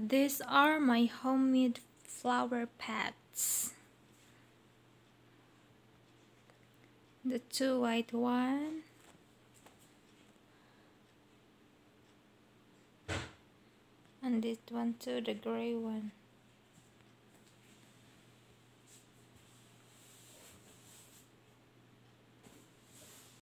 These are my homemade flower pots. The two white one and this one too, the gray one.